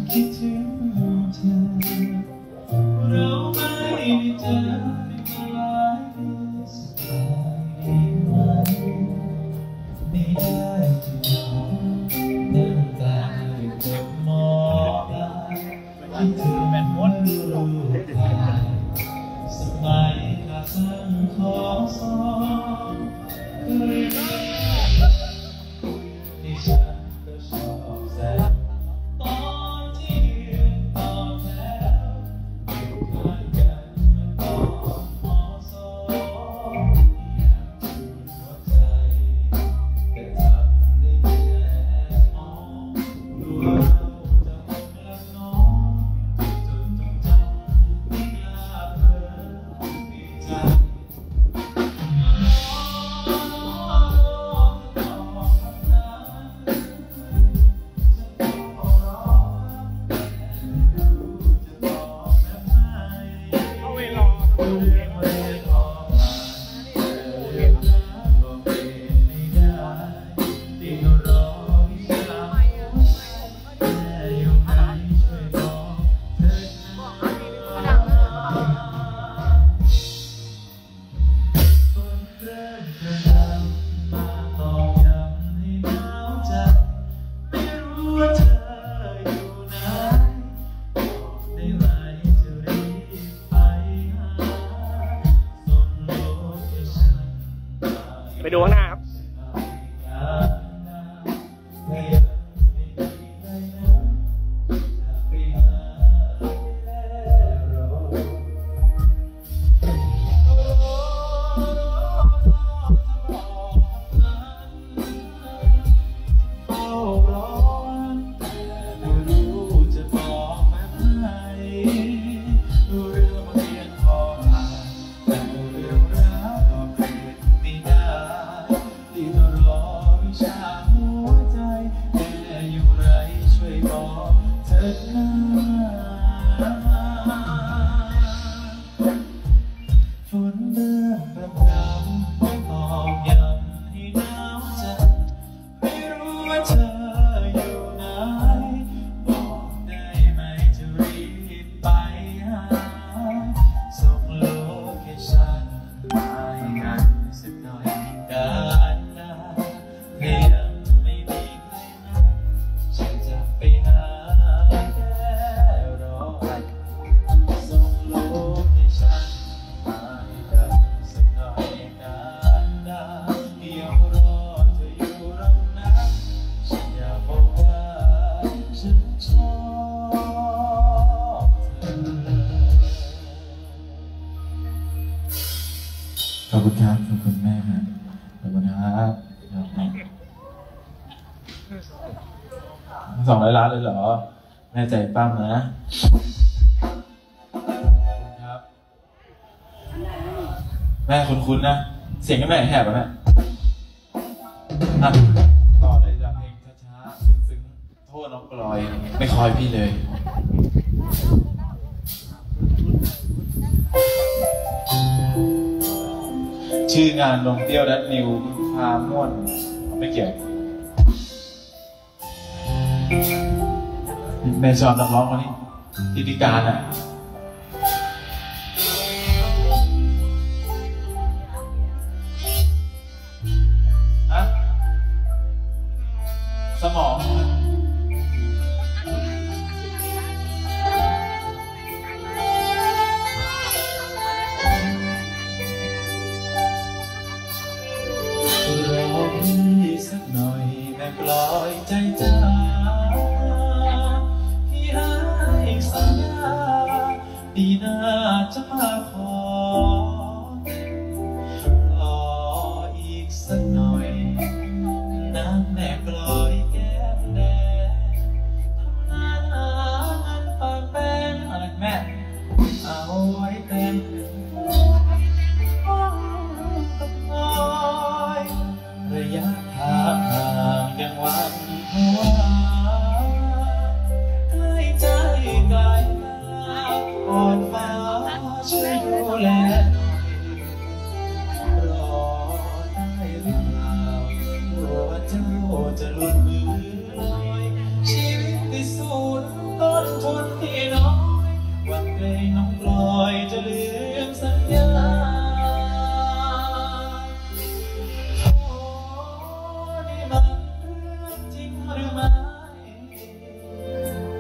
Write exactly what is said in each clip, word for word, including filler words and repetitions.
คิดถึงเธอเราไม่ได้เจอในหลายเดือนสักหน่อยไหมไม่ได้จะมองน้ำตาจะมองตาคิดถึงแม่มดรูปถ่ายสมัยขาตั้งขอสองเคยที่ฉันก็ชอบแซวตอนที่เรียนต่อแล้วอยู่ข้างกันมาตอนม.สองอยากจูบหัวใจแต่ทำได้แค่มองรู้ว่าเราจะคงรักน้องจนต้องจำไม่กล้าเผลอดีใจไปดูข้างหน้าครับฝนเริ่มรำรำตอกย้ำให้หนาวใจไม่รู้ว่าเธออยู่ไหนบอกได้ไหมจะรีบไปหาส่งโลเคชั่นมาให้กันสักหน่อยกันนะเพียงไม่มีใครนั้นฉันจะไปหาแค่รอส่งโลเคชั่นขอบคุณครับขอบคุณแม่ครับขอบคุณครับสองร้อยล้านเลยเหรอแม่ใจปั้มนะครับแม่คุ้นๆนะเสียงก็แม่แหบอ่ะแม่ต่อเลยจากเพลงช้าๆซึ้งๆโทษน้องกลอยไม่คอยพี่เลยชื่องานนมเตี้ยวดัดนิวพาม่วนไม่เกี่ยวแม่ชอบนักร้องคนนี้ที่พิการอ่ะอะสมองสักหน่อยแม่ปล่อยใจจ้าพี่หาอีกสัญญา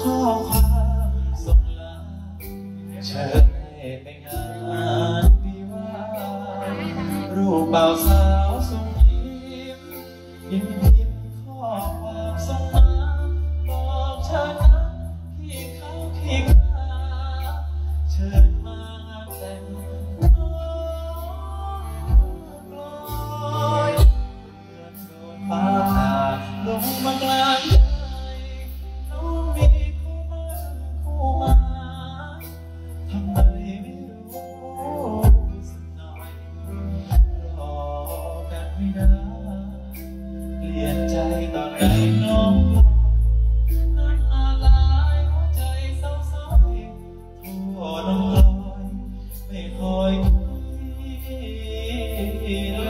ข้อความส่งลาเชิญให้ไปงานวิวาห์รูปบ่าวสาวส่งยิ้มยิ้มยิ้มข้อความส่งมาบอกเธอนะพี่เขาพี่ขาเชิญมางานแต่งน้องลอยเดือนโดนฟ้าผ่าลงมากลางใจน้องมีคู่มั่นคู่หมายทำไมไม่รู้สักหน่อยรอกันไม่ได้เปลี่ยนใจตอนไหนน้องลอยน้ำตาไหลหัวใจเศร้าซ้อยโทรน้องลอยไม่คอยคุยเลย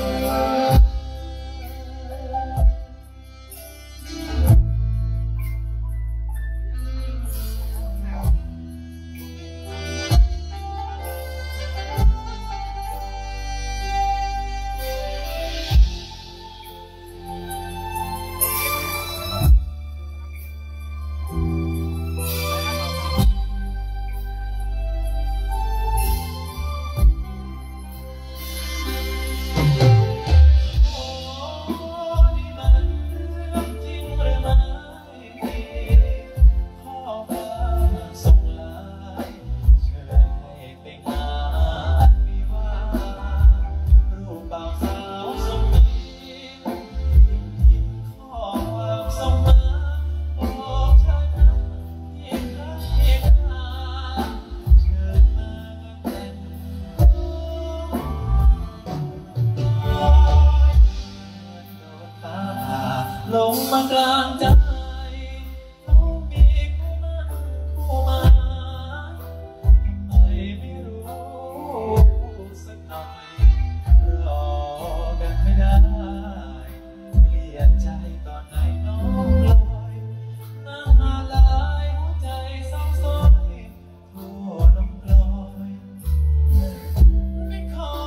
ลงมากลางใจน้องมีคู่มั่นคู่หมายทำไมไม่รู้สักหน่อยรอกันไม่ได้เปลี่ยนใจตอนไหนน้องลอยน้ำตาไหลหัวใจเศร้าซ้อยโทษน้องลอยไม่ขอ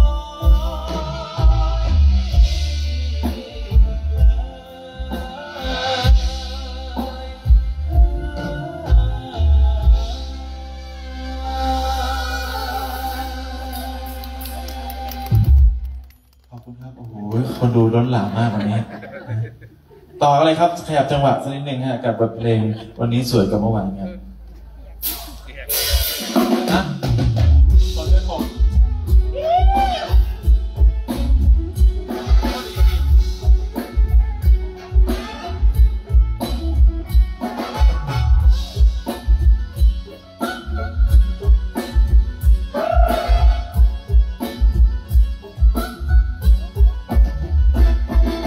ขอบคุณครับโอ้โหคนดูล้นหลามมากวันนี้ต่ออะไรครับขยับจังหวะสักนิดนึงฮะกับบทเพลงวันนี้สวยกว่าเมื่อวานครับนะขอเชิญผม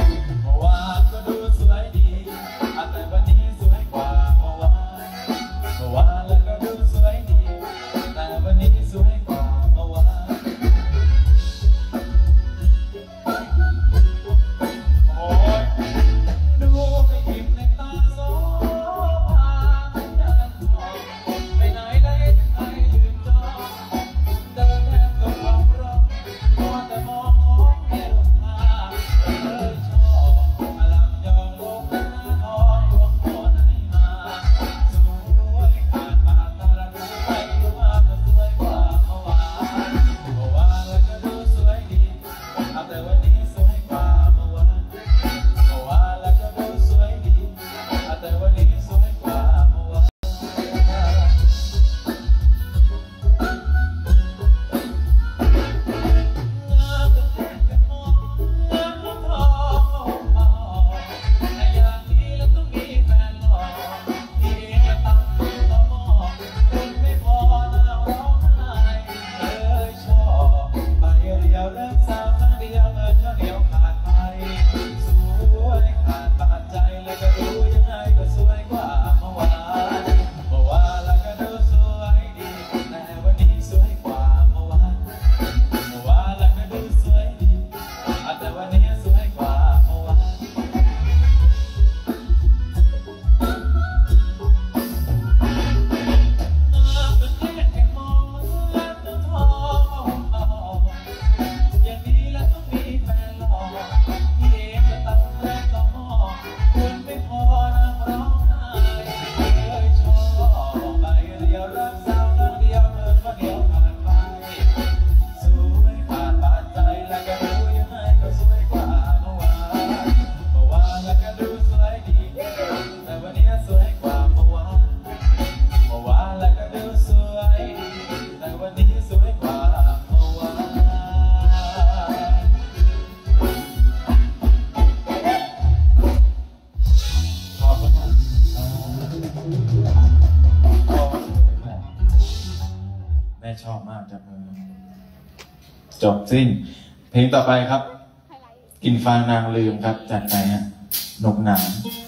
เชอบมากจับมือจบสิ้นเพลงต่อไปครับกินฟางนางลืมครับจัดไปฮะนกหนาม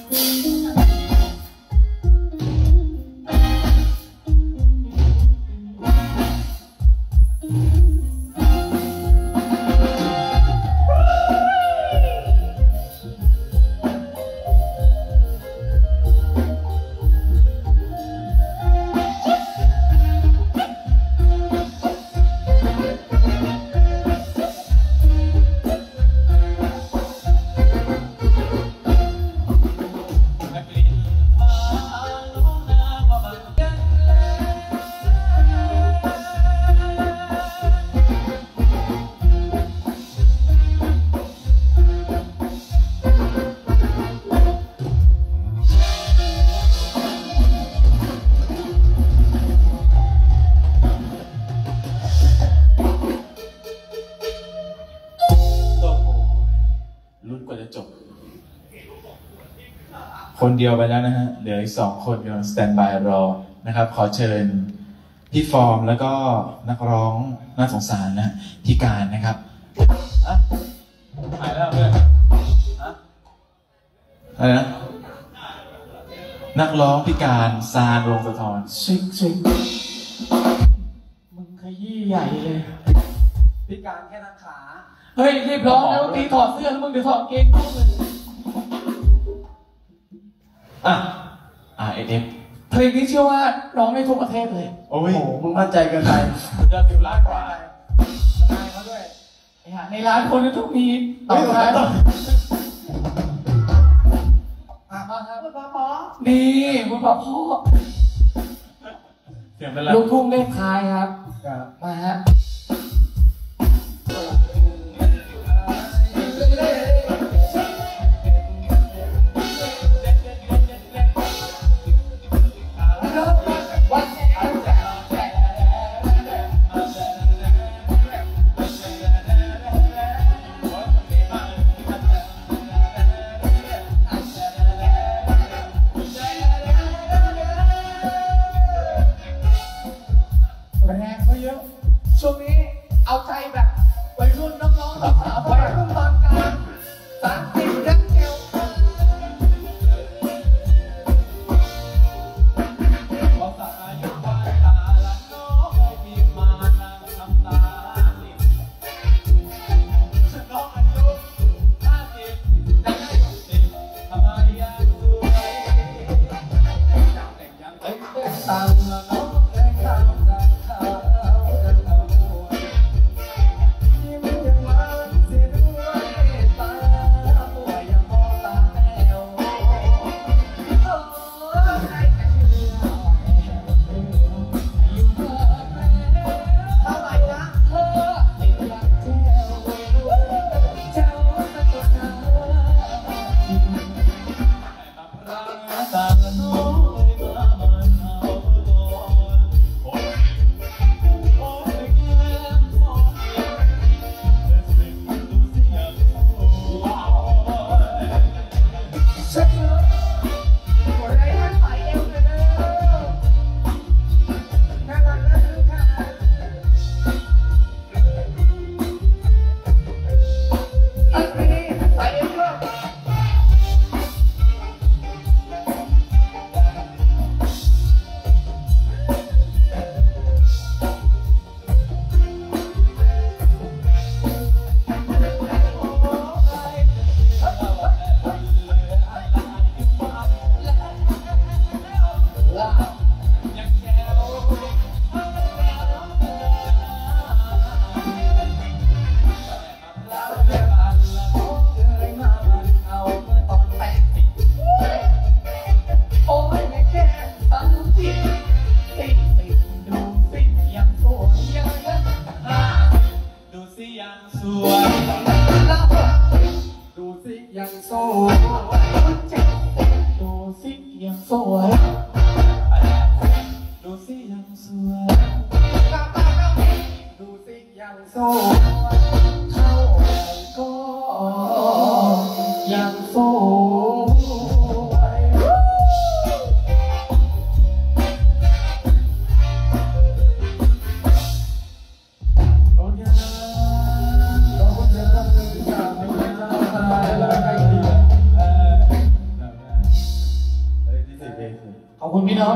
คนเดียวไปแล้วนะฮะเหลืออีกสองคนกำลังสแตนบายรอนะครับขอเชิญพี่ฟอร์มแล้วก็นักร้องน่าสงสารนะพี่การนะครับอะหายแล้วเพื่อนอะอะไรนะนักร้องพี่การซานวงศ์สะท้อนซิกซิกมึงขยี้ใหญ่เลยพี่การแค่นักขาเฮ้ยรีบร้องแล้วตีถอดเสื้อแล้วมึงเดี๋ยวถอดเกงอ่ะ อาร์ เอฟ เพลงนี้เชื่อว่าร้องได้ทุกประเทศเลยโอ้ยมึงมั่นใจเกินไปจะติวร้านกว่าทนายเขาด้วยในร้านคนก็ต้องมีต่อท้ายอ่ะมาครับคุณพ่อพ่อนี่คุณพ่อพ่อลูกทุ่งเล่นทายครับมาฮะช่วงนี้เอาใจแบบวัยรุ่นน้องๆสาวๆวัยรุ่นตอนกลางสามสิบยักษ์เอวพอสักอายุวานตาละน้องให้พี่มานั่งทำตาลิบฉันน้องอายุห้าสิบแต่ได้หกสิบทำไมยังสวยยังเด็กยังเต้นเต้นตังละน้องได้ข้าวจากข้าว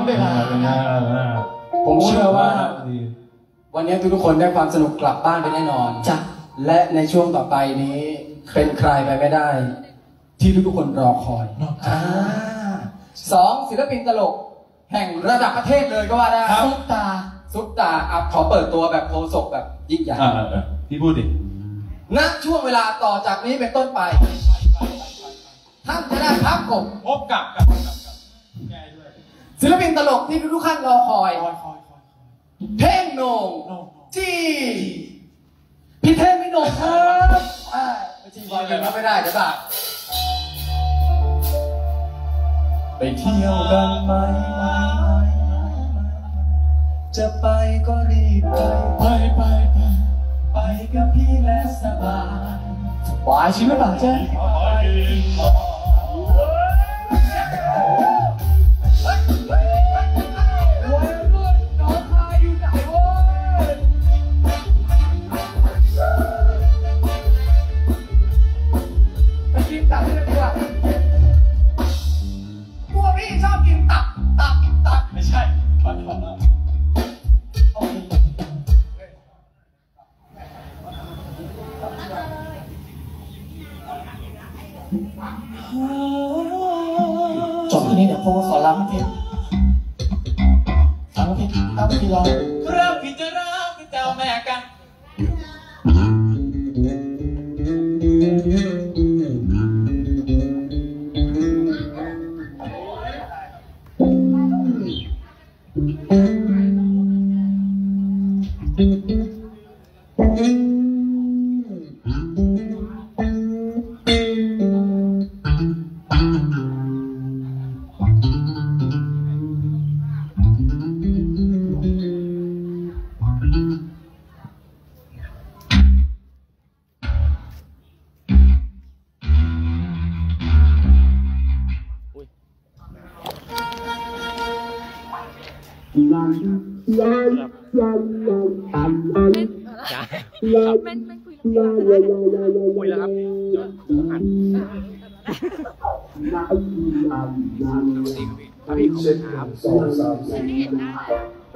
เวลาผมเชื่อว่าวันนี้ทุกๆคนได้ความสนุกกลับบ้านไปแน่นอนจ้ะและในช่วงต่อไปนี้เป็นใครไปไม่ได้ ที่ทุกๆคนรอคอยอ่าสองศิลปินตลกแห่งระดับประเทศเลยก็ว่าได้ซุปตาซุปตาอ่ะขอเปิดตัวแบบโคศกแบบยิ่งใหญ่อ่าพี่พูดดิณช่วงเวลาต่อจากนี้เป็นต้นไปท่านจะได้พักกบพบกับกับกับกับแกด้วยศิลปินตลกที่ทุกๆท่านรอคอยคอยคอยคอยเท่งโหน่งโน่จีพี่เท่งพี่โหน่งครับอ่าไม่จีบอยกันก็ไม่ได้เดี๋ยวบ้าไปเที่ยวกันไหมจะไปก็รีบไปไปไปไปไปกับพี่และสบายหวายชิมหรือเปล่าเจ๊ไปกินตับด้วยดีกว่าพวกพี่ชอบกินตับตับตับไม่ใช่ปัดปัดนะโอเคจบที่นี้เดี๋ยวพวกขอรับเพี่ฟังพี่เอาพี่รอเริ่มผิดจะรักเจ้าแม่กันไม่ไม่คุยเรื่องคุยแล้วครับเดี๋ยวหันพี่ขอบคุณครับสองสามสี่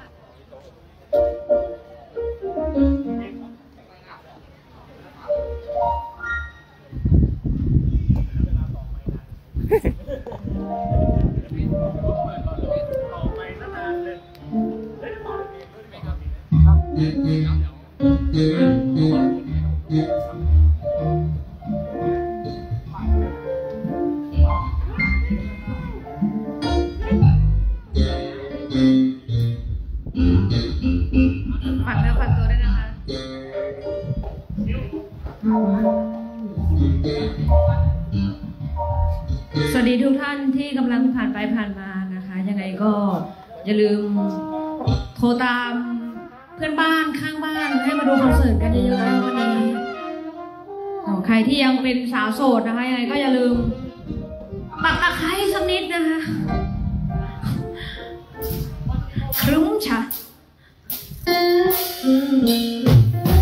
ฝากเนื้อฝากตัวด้วยนะคะสวัสดีทุกท่านที่กำลังผ่านไปผ่านมานะคะยังไงก็อย่าลืมโทรตามเพื่อนบ้านข้างบ้านให้มาดูคอนเสิร์ตกันเยอะๆวันนี้ใครที่ยังเป็นสาวโสดนะคะยังไงก็อย่าลืมปักตะไคร้สักนิดนะคะครึ้มฉะ